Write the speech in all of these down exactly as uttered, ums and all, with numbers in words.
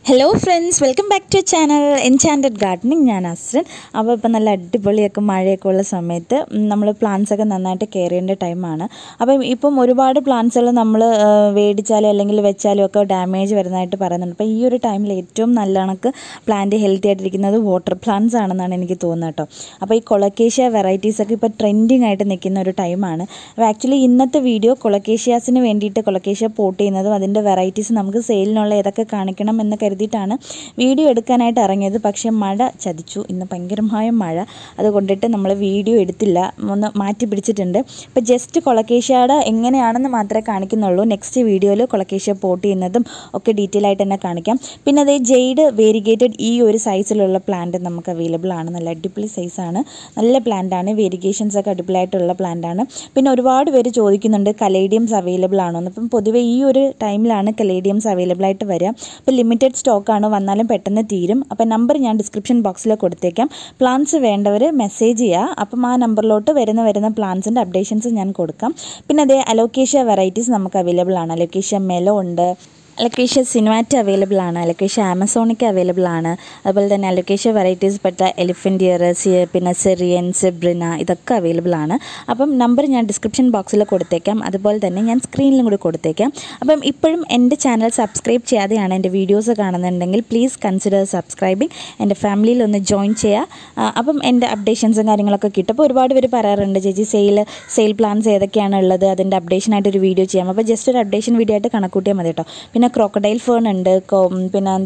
Hello friends, welcome back to channel Enchanted Gardening. ഞാൻ അസ്രൻ. അപ്പോൾ ഇപ്പോൾ നല്ല അടിപൊളിയൊക്കെ മഴയൊക്കെ ഉള്ള സമയത്ത് നമ്മൾ പ്ലാന്റ്സ് ഒക്കെ നന്നായിട്ട് കെയർ ചെയ്യേണ്ട ടൈമാണ്. അപ്പം ഇപ്പം ഒരുപാട് പ്ലാന്റ്സുകൾ നമ്മൾ വേടിച്ചാലും അല്ലെങ്കിൽ വെച്ചാലും ഒക്കെ ഡാമേജ് വരുന്നതായിട്ട് പറയുന്നുണ്ട്. അപ്പോൾ ഈ ഒരു ടൈമിൽ ഏറ്റവും നല്ല കണക്ക് പ്ലാന്റ് ഹെൽത്തി ആയിട്ടിരിക്കുന്നത് വാട്ടർ പ്ലാന്റ്സ് ആണെന്നാണ് എനിക്ക് തോന്നുന്നത് കേട്ടോ. അപ്പോൾ ഈ കൊളക്കേഷ്യ വെറൈറ്റീസ് ഒക്കെ ഇപ്പോൾ ട്രെൻഡിങ് ആയിട്ട് നിൽക്കുന്ന ഒരു ടൈമാണ്. അപ്പോൾ ആക്ച്വലി ഇന്നത്തെ വീഡിയോ കൊളക്കേഷ്യാസിന് വേണ്ടിയിട്ട് കൊളക്കേഷ്യ പോട്ട് ചെയ്യുന്നതും അതിൻ്റെ വെറൈറ്റീസ് നമുക്ക് സെയിലിനുള്ള ഏതൊക്കെ കാണിക്കണം എന്ന് കരുതിയിട്ടാണ് വീഡിയോ എടുക്കാനായിട്ട് ഇറങ്ങിയത്. പക്ഷേ മഴ ചതിച്ചു. ഇന്ന് ഭയങ്കരമായ മഴ, അതുകൊണ്ടിട്ട് നമ്മൾ വീഡിയോ എടുത്തില്ല, ഒന്ന് മാറ്റി പിടിച്ചിട്ടുണ്ട്. ഇപ്പോൾ ജസ്റ്റ് കൊളക്കേഷ്യയുടെ എങ്ങനെയാണെന്ന് മാത്രമേ കാണിക്കുന്നുള്ളൂ. നെക്സ്റ്റ് വീഡിയോയിൽ കൊളക്കേഷ്യ പോട്ട് ചെയ്യുന്നതും ഒക്കെ ഡീറ്റെയിൽ ആയിട്ട് തന്നെ കാണിക്കാം. പിന്നെ അതേ ജെയ്ഡ് വേരിഗേറ്റഡ് ഈ ഒരു സൈസിലുള്ള പ്ലാന്റ് നമുക്ക് അവൈലബിൾ ആണ്. നല്ല അടിപൊളി സൈസാണ്, നല്ല പ്ലാന്റാണ്. വേരിഗേഷൻസ് ഒക്കെ അടിപൊളിയായിട്ടുള്ള പ്ലാന്റാണ്. പിന്നെ ഒരുപാട് പേര് ചോദിക്കുന്നുണ്ട് കലേഡിയംസ് അവൈലബിൾ ആണോ എന്ന്. അപ്പം പൊതുവേ ഈ ഒരു ടൈമിലാണ് കലേഡിയംസ് അവൈലബിൾ ആയിട്ട് വരിക. അപ്പോൾ ലിമിറ്റഡ് സ്റ്റോക്കാണ്, വന്നാലും പെട്ടെന്ന് തീരും. അപ്പോൾ നമ്പർ ഞാൻ ഡിസ്ക്രിപ്ഷൻ ബോക്സിൽ കൊടുത്തേക്കാം. പ്ലാന്റ്സ് വേണ്ടവർ മെസ്സേജ് ചെയ്യുക. അപ്പം ആ നമ്പറിലോട്ട് വരുന്ന വരുന്ന പ്ലാന്റ്സിൻ്റെ അപ്ഡേഷൻസ് ഞാൻ കൊടുക്കാം. പിന്നെ അതേ അലോക്കേഷ്യ വെറൈറ്റീസ് നമുക്ക് അവൈലബിൾ ആണ്. അലോക്കേഷ്യ മെലോ ഉണ്ട്, അലോക്കേഷ്യ സിനുവാറ്റ അവൈലബിൾ ആണ്, അലോക്കേഷ്യ ആമസോണിക്ക അവൈലബിൾ ആണ്. അതുപോലെ തന്നെ അലോക്കേഷ്യ വെറൈറ്റീസ് പെട്ട എലിഫൻ്റ് ഇയർ, പിന്നെ സെറിയൻ, സെബ്രിന ഇതൊക്കെ അവൈലബിൾ ആണ്. അപ്പം നമ്പർ ഞാൻ ഡിസ്ക്രിപ്ഷൻ ബോക്സിൽ കൊടുത്തേക്കാം. അതുപോലെ തന്നെ ഞാൻ സ്ക്രീനിലും കൂടി കൊടുത്തേക്കാം. അപ്പം ഇപ്പോഴും എൻ്റെ ചാനൽ സബ്സ്ക്രൈബ് ചെയ്യാതെയാണ് എൻ്റെ വീഡിയോസ് കാണുന്നുണ്ടെങ്കിൽ പ്ലീസ് കൺസിഡർ സബ്സ്ക്രൈബിങ്. എൻ്റെ ഫാമിലിയിൽ ഒന്ന് ജോയിൻ ചെയ്യുക. അപ്പം എൻ്റെ അപ്ഡേഷൻസും കാര്യങ്ങളൊക്കെ കിട്ടും. അപ്പോൾ ഒരുപാട് പേര് പറയാറുണ്ട് ചേച്ചി സെയിൽ സെയിൽ പ്ലാൻസ് ഏതൊക്കെയാണ് ഉള്ളത്, അതിൻ്റെ അപ്ഡേഷനായിട്ടൊരു വീഡിയോ ചെയ്യാം. അപ്പോൾ ജസ്റ്റ് ഒരു അപ്ഡേഷൻ വീഡിയോ ആയിട്ട് കണക്കൂട്ടിയാൽ മതി കേട്ടോ. പിന്നെ ക്രോക്കഡൈൽ ഫേൺ ഉണ്ട്, പിന്നെ എന്താ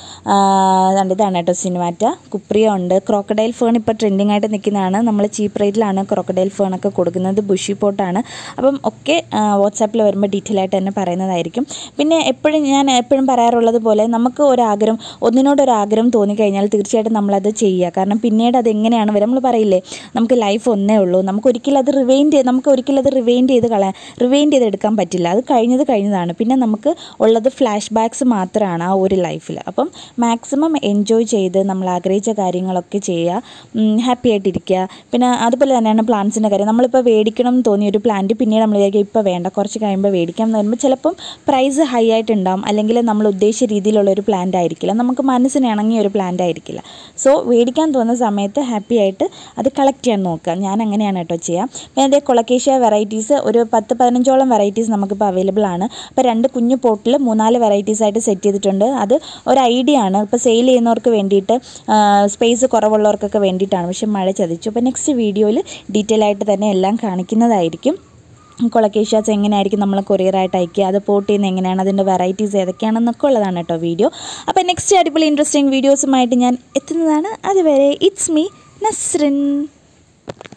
പറയുക, ഇതാണ് കേട്ടോ സിനുവാറ്റ. കുപ്രിയ ഉണ്ട്. ക്രോക്കഡൈൽ ഫേൺ ഇപ്പോൾ ട്രെൻഡിങ് ആയിട്ട് നിൽക്കുന്നതാണ്. നമ്മൾ ചീപ്പ് റേറ്റിലാണ് ക്രോക്കഡൈൽ ഫേണൊക്കെ കൊടുക്കുന്നത്. ബുഷി പോട്ടാണ്. അപ്പം ഒക്കെ വാട്സാപ്പിൽ വരുമ്പോൾ ഡീറ്റെയിൽ ആയിട്ട് തന്നെ പറയുന്നതായിരിക്കും. പിന്നെ എപ്പോഴും ഞാൻ എപ്പോഴും പറയാറുള്ളത് പോലെ നമുക്ക് ഒരാഗ്രഹം ഒന്നിനോടൊരാഗ്രഹം തോന്നിക്കഴിഞ്ഞാൽ തീർച്ചയായിട്ടും നമ്മളത് ചെയ്യുക. കാരണം പിന്നീട് അതെങ്ങനെയാണ് വരും, നമ്മൾ പറയില്ലേ നമുക്ക് ലൈഫ് ഒന്നേ ഉള്ളൂ, നമുക്ക് ഒരിക്കലും അത് റിവൈൻഡ് ചെയ്ത് നമുക്ക് ഒരിക്കലും അത് റിവൈൻഡ് ചെയ്ത് കളയാൻ റിവൈൻഡ് ചെയ്തെടുക്കാൻ പറ്റില്ല. അത് കഴിഞ്ഞത് കഴിഞ്ഞതാണ്. പിന്നെ നമുക്ക് ഉള്ളത് ഫ്ലാഷ് ബാക്ക്സ് മാത്രമാണ് ആ ഒരു ലൈഫിൽ. അപ്പം മാക്സിമം എൻജോയ് ചെയ്ത് നമ്മൾ ആഗ്രഹിച്ച കാര്യങ്ങളൊക്കെ ചെയ്യുക, ഹാപ്പി ആയിട്ടിരിക്കുക. പിന്നെ അതുപോലെ തന്നെയാണ് പ്ലാന്റ്സിൻ്റെ കാര്യം. നമ്മളിപ്പോൾ മേടിക്കണം എന്ന് തോന്നിയ ഒരു പ്ലാന്റ് പിന്നീട് നമ്മൾ വിചാരിക്കും ഇപ്പോൾ വേണ്ട, കുറച്ച് കഴിയുമ്പോൾ മേടിക്കാം എന്ന് പറയുമ്പോൾ ചിലപ്പം പ്രൈസ് ഹൈ ആയിട്ടുണ്ടാകും, അല്ലെങ്കിൽ നമ്മൾ ഉദ്ദേശിച്ച രീതിയിലുള്ളൊരു പ്ലാന്റ് ആയിരിക്കില്ല, നമുക്ക് മനസ്സിന് ഇണങ്ങിയ ഒരു പ്ലാന്റ് ആയിരിക്കില്ല. സോ മേടിക്കാൻ തോന്നുന്ന സമയത്ത് ഹാപ്പി ആയിട്ട് അത് കളക്ട് ചെയ്യാൻ നോക്കുക. ഞാൻ അങ്ങനെയാണ് കേട്ടോ ചെയ്യാം. പിന്നെ അതേ കൊളക്കേഷ്യ വെറൈറ്റീസ് ഒരു പത്ത് പതിനഞ്ചോളം വെറൈറ്റീസ് നമുക്കിപ്പോൾ അവൈലബിൾ ആണ്. അപ്പോൾ രണ്ട് കുഞ്ഞു പോട്ടിൽ മൂന്നാല് വെറൈറ്റീസ് ആയിട്ട് സെറ്റ് ചെയ്തിട്ടുണ്ട്. അത് ഒരു ഐഡിയ ആണ്, ഇപ്പോൾ സെയിൽ ചെയ്യുന്നവർക്ക് വേണ്ടിയിട്ട്, സ്പേസ് കുറവുള്ളവർക്കൊക്കെ വേണ്ടിയിട്ടാണ്. പക്ഷേ മഴ ചതിച്ചു. അപ്പോൾ നെക്സ്റ്റ് വീഡിയോയിൽ ഡീറ്റെയിൽ ആയിട്ട് തന്നെ എല്ലാം കാണിക്കുന്നതായിരിക്കും. കൊളക്കേഷ്യാസ് എങ്ങനെയായിരിക്കും നമ്മൾ കൊറിയറായിട്ട് അയക്കുക, അത് പോട്ട് ചെയ്യുന്നത് എങ്ങനെയാണ്, അതിൻ്റെ വെറൈറ്റീസ് ഏതൊക്കെയാണെന്നൊക്കെ ഉള്ളതാണ് കേട്ടോ വീഡിയോ. അപ്പോൾ നെക്സ്റ്റ് അടിപൊളി ഇൻട്രസ്റ്റിംഗ് വീഡിയോസുമായിട്ട് ഞാൻ എത്തുന്നതാണ്. അതുവരെ ഇറ്റ്സ് മീ നസ്രിൻ.